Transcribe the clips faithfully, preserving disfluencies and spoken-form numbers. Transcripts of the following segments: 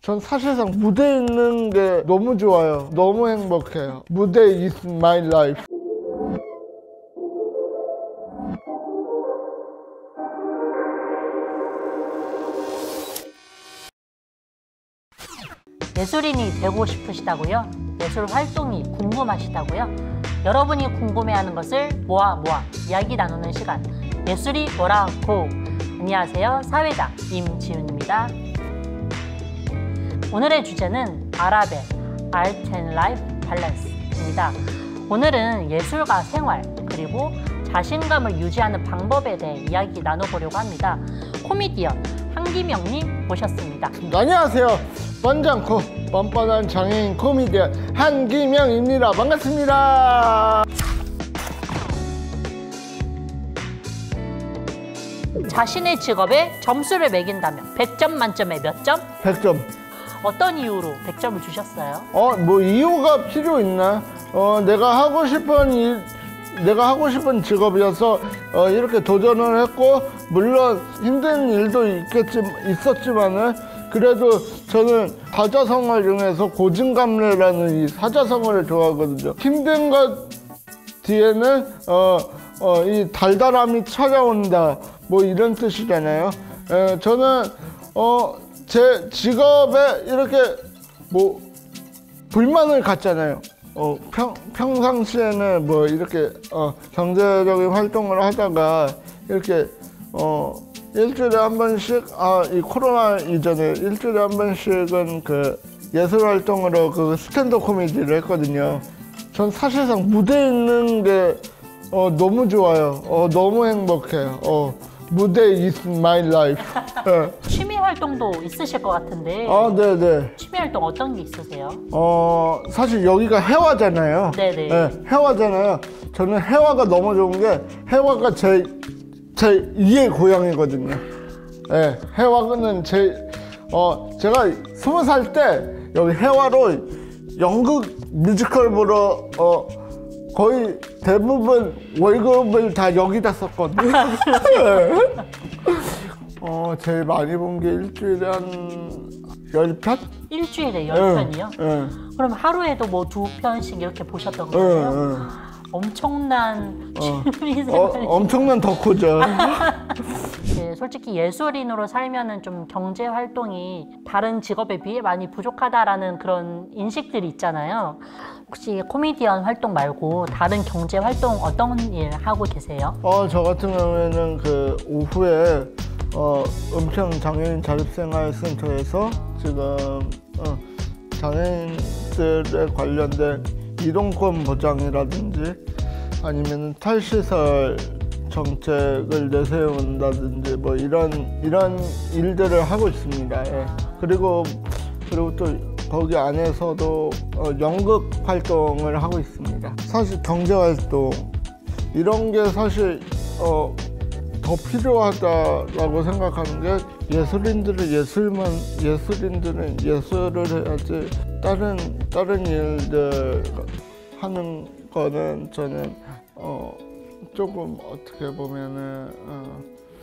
전 사실상 무대에 있는 게 너무 좋아요. 너무 행복해요. 무대 is my life. 예술인이 되고 싶으시다고요? 예술 활동이 궁금하시다고요? 여러분이 궁금해하는 것을 모아 모아 이야기 나누는 시간, 예술이 뭐라고. 안녕하세요, 사회자 임지훈입니다. 오늘의 주제는 아라벨, Art and Life Balance입니다. 오늘은 예술과 생활, 그리고 자신감을 유지하는 방법에 대해 이야기 나눠보려고 합니다. 코미디언 한기명님 모셨습니다. 안녕하세요. 뻔장코 뻔뻔한 장애인 코미디언 한기명입니다. 반갑습니다. 자신의 직업에 점수를 매긴다면 백 점 만점에 몇 점? 백 점. 어떤 이유로 백 점을 주셨어요? 어, 뭐 이유가 필요 있나? 어, 내가 하고 싶은 일, 내가 하고 싶은 직업이어서 어, 이렇게 도전을 했고, 물론 힘든 일도 있겠지, 있었지만은 그래도 저는 사자성어를 이용해서 고진감래라는 이 사자성어를 좋아하거든요. 힘든 것 뒤에는 어, 어, 이 달달함이 찾아온다, 뭐 이런 뜻이잖아요. 에, 저는 어, 제 직업에 이렇게 뭐 불만을 갖잖아요. 어, 평, 평상시에는 뭐 이렇게 어, 경제적인 활동을 하다가 이렇게 어, 일주일에 한 번씩, 아, 이 코로나 이전에 일주일에 한 번씩은 그 예술 활동으로 그 스탠드 코미디를 했거든요. 전 사실상 무대에 있는 게 어, 너무 좋아요. 어, 너무 행복해요. 어, 무대 is my life. 네. 취미 활동도 있으실 것 같은데. 아, 네네. 취미 활동 어떤 게 있으세요? 어, 사실 여기가 해화잖아요. 네네. 네, 해화잖아요. 저는 해화가 너무 좋은 게, 해화가 제 제 이의 고향이거든요. 네, 해화는 제, 어, 제가 스무 살 때 여기 해화로 연극 뮤지컬 보러, 어, 거의 대부분 월급을 다 여기다 썼거든요. 네. 어, 제일 많이 본 게 일주일에 한 열 편? 일주일에 열 편이요? 네, 네. 그럼 하루에도 뭐 두 편씩 이렇게 보셨던 거예요? 네, 네. 엄청난 어, 취미생활이. 어, 엄청난 덕후죠. 네, 솔직히 예술인으로 살면은 좀 경제 활동이 다른 직업에 비해 많이 부족하다라는 그런 인식들이 있잖아요. 혹시 코미디언 활동 말고 다른 경제 활동 어떤 일 하고 계세요? 어, 저 같은 경우에는 그 오후에 어, 은평 장애인 자립생활센터에서 지금 어, 장애인들에 관련된 이동권 보장이라든지 아니면 탈시설 정책을 내세운다든지 뭐 이런 이런 일들을 하고 있습니다. 예. 그리고 그리고 또 거기 안에서도 어, 연극 활동을 하고 있습니다. 사실 경제 활동 이런 게 사실 어, 더 필요하다라고 생각하는 게, 예술인들은 예술만 예술인들은 예술을 해야지 다른 다른 일들 하는 거는 저는 어, 조금 어떻게 보면은 어,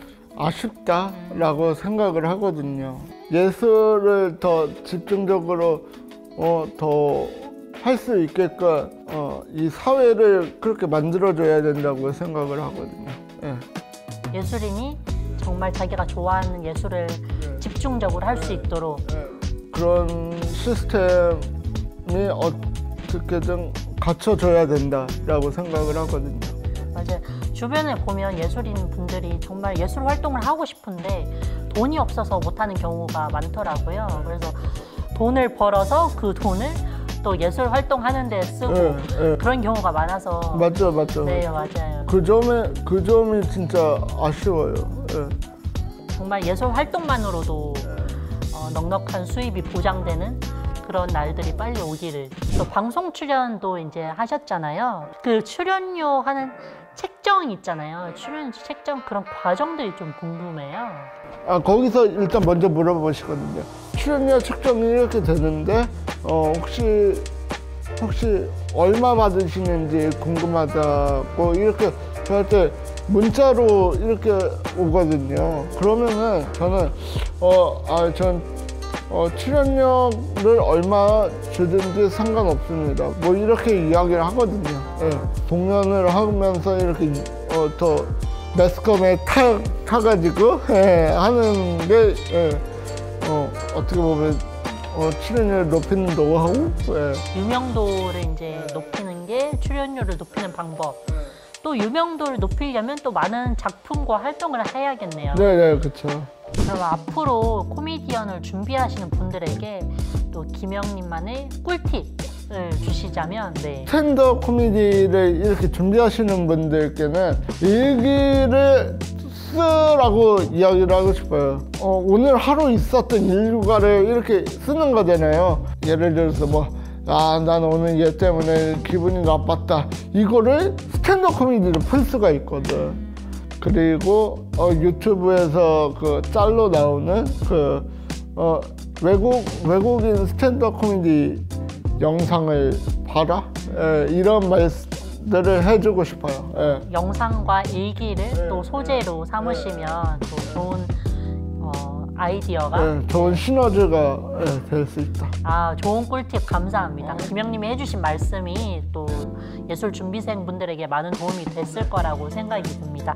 아쉽다라고 생각을 하거든요. 예술을 더 집중적으로 어, 더 할 수 있게끔 어, 이 사회를 그렇게 만들어줘야 된다고 생각을 하거든요. 예. 예술인이 정말 자기가 좋아하는 예술을 네. 집중적으로 할 수 있도록. 네. 그런 시스템이 어떻게든 갖춰줘야 된다라고 생각을 하거든요. 맞아요. 주변에 보면 예술인 분들이 정말 예술 활동을 하고 싶은데 돈이 없어서 못하는 경우가 많더라고요. 그래서 돈을 벌어서 그 돈을 또 예술 활동하는 데 쓰고 네, 네. 그런 경우가 많아서. 맞죠, 맞죠. 네, 맞아요. 그 점에 그 점이 진짜 아쉬워요. 네. 정말 예술 활동만으로도 어, 넉넉한 수입이 보장되는 그런 날들이 빨리 오기를. 또 방송 출연도 이제 하셨잖아요. 그 출연료 하는 책정 있잖아요. 출연 책정 그런 과정들이 좀 궁금해요. 아, 거기서 일단 먼저 물어보시거든요. 출연료 책정이 이렇게 되는데 어, 혹시 혹시 얼마 받으시는지 궁금하다고 이렇게 저한테 문자로 이렇게 오거든요. 그러면은 저는 어, 아, 전 어, 출연료를 얼마 주든지 상관없습니다. 뭐 이렇게 이야기를 하거든요. 예. 공연을 하면서 이렇게 어, 더 매스컴에 타, 타가지고 예, 하는 게 예. 어, 어떻게 보면 어, 출연료를 높이는 노하우? 예. 유명도를 이제 높이는 게 출연료를 높이는 방법. 또 유명도를 높이려면 또 많은 작품과 활동을 해야겠네요. 네네, 그렇죠. 그럼 앞으로 코미디언을 준비하시는 분들에게 또 김영님만의 꿀팁을 주시자면, 네. 스탠드업 코미디를 이렇게 준비하시는 분들께는 일기를 쓰라고 이야기를 하고 싶어요. 어, 오늘 하루 있었던 일과를 이렇게 쓰는 거잖아요. 예를 들어서 뭐, 아, 난 오늘 얘 때문에 기분이 나빴다. 이거를 스탠드업 코미디로 풀 수가 있거든. 그리고 어, 유튜브에서 그 짤로 나오는 그 어, 외국 외국인 스탠드업 코미디 영상을 봐라. 예, 이런 말들을 해주고 싶어요. 예. 영상과 일기를 또 소재로 삼으시면 또 좋은 어, 아이디어가 예, 좋은 시너지가 예, 될 수 있다. 아, 좋은 꿀팁 감사합니다. 김영님이 해주신 말씀이 또 예술 준비생 분들에게 많은 도움이 됐을 거라고 생각이 듭니다.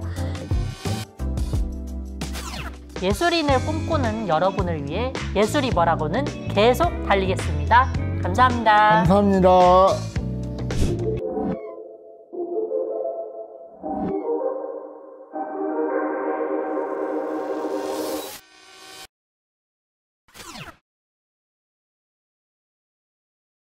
예술인을 꿈꾸는 여러분을 위해 예술이 뭐라고는 계속 달리겠습니다. 감사합니다. 감사합니다.